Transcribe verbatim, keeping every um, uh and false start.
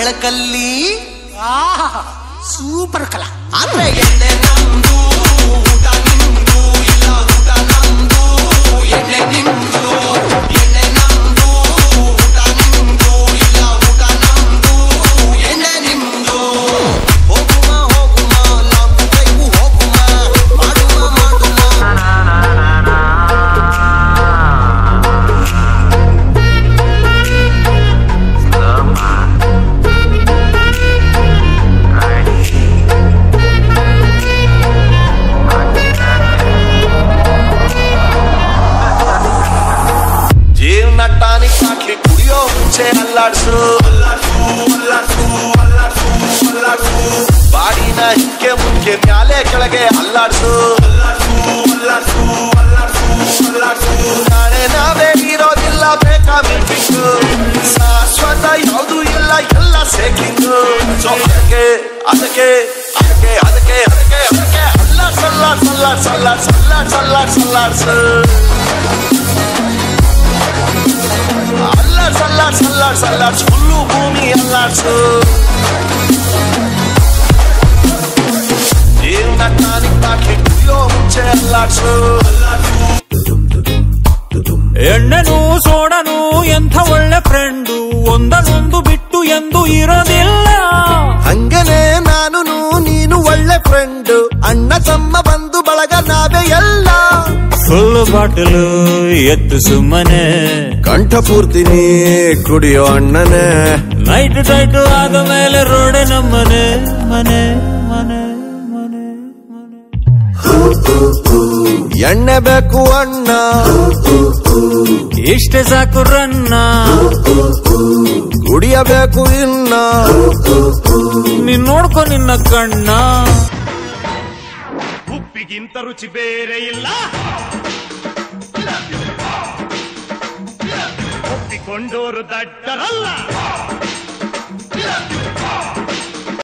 ಬೆಳಕಲ್ಲಿ super ಕಲಾ. ಆದ್ರೆ ಎಣ್ಣೆ ನಮ್ದು ಊಟ ನಿಮ್ದು, ಇಲ್ಲ ಊಟ ನಮ್ದು ಎಣ್ಣೆ ನಿಮ್ದು. ಎಣ್ಣೆ ನಮ್ದು ಊಟ ನಿಮ್ದು, ಇಲ್ಲ ಊಟ ನಮ್ದು ಎಣ್ಣೆ ನಿಮ್ದು. ಹೋಗುಮ ಹೋಗುಮ ಲಾಂಬು ಕೈಗೂ ಹೋಗುಮ, ಮಾಡುಮ ಮಾಡುಮ. ಜೀವನ ಟಾನಿಕ್ ಹಾಕಿ ಕುಡಿಯೋ ಮುಂಚೆ ಅಲ್ಲಾಡ್ಸು, ಬಾಡಿನ ಹಿಂಗೆ ಮುಂಕೆ ಮ್ಯಾಲೆ ಕೆಳಗೆ ಅಲ್ಲಾಡ್ಸು. ನಾಳೆ ನಾವೇ ಇರೋದಿಲ್ಲ, ಬೇಕಾ ಮಿಲ್ಪಿಂಗು, ಶಾಶ್ವತ ಯಾವುದು ಇಲ್ಲ, ಎಲ್ಲ ಸೇಕಿಂಗು. ಸೊ ಅದಕ್ಕೆ ಅದಕ್ಕೆ ಅದಕ್ಕೆ ಅದಕ್ಕೆ ಅದಕ್ಕೆ ಅದಕ್ಕೆ ಅಲ್ಲಾಡ್ ಸಲ್ಲಾಡ್ ಸಲ್ಲಾಡ್ ಸಲ್ಲಾಡ್ ಸಲ್ಲಾಡ್ ಸಲ್ಲಾಡ್ ಸಲ್ಲಾಡ್ಸು. ಅಲ್ಲಾಡ್ ಸಲ್ಲಾಡ್ ಸಲ್ಲಾಡ್ ಸಲ್ಲಾಡ್ಸ್ ಫುಲ್ಲು ಭೂಮಿ ಅಲ್ಲಾಡ್ಸು. ಜೀವನ ಟಾನಿಕ್ ಹಾಕಿ ಕುಡಿಯೋ ಮುಂಚೆ ಅಲ್ಲಾಡ್ಸು. ಎಣ್ಣೆನು ಸೋಡನು ಎಂಥ ಒಳ್ಳೆ ಫ್ರೆಂಡು, ಒಂದನೊಂದು ಬಿಟ್ಟು ಎಂದು ಇರೋದಿಲ್ಲ. ಹಂಗನೆ ನಾನು ನೀನು ಒಳ್ಳೆ ಫ್ರೆಂಡು, ಅಣ್ಣ ತಮ್ಮ ಬಂದು ಬಳಗ ನಾವೇ ಎಲ್ಲ. ಫುಲ್ ಬಾಟಲು ಎತ್ತು ಸುಮ್ಮನೆ, ಕಂಠ ಪೂರ್ತಿ ನೀ ಕುಡಿಯೋ ಅಣ್ಣನೇ. ನೈಟ್ ಟೈಟ್ ಆದ ಮೇಲೆ ರೋಡೆ ನಮ್ಮನೆ ಮನೆ ಮನೆ ಮನೆ ಮನೆ. ಎಣ್ಣೆ ಬೇಕು ಅಣ್ಣ, ಇಷ್ಟೇ ಸಾಕು ರನ್ನ, ಕುಡಿಯಬೇಕು ಇನ್ನ. ನೀನ್ ನೋಡ್ಕೊ ನಿನ್ನ ಕಣ್ಣ. ಉಪ್ಪಿಗಿಂತ ರುಚಿ ಬೇರೆ ಇಲ್ಲ, ಒಪ್ಪಿಕೊಂಡೋರು ದಡ್ಡರಲ್ಲ.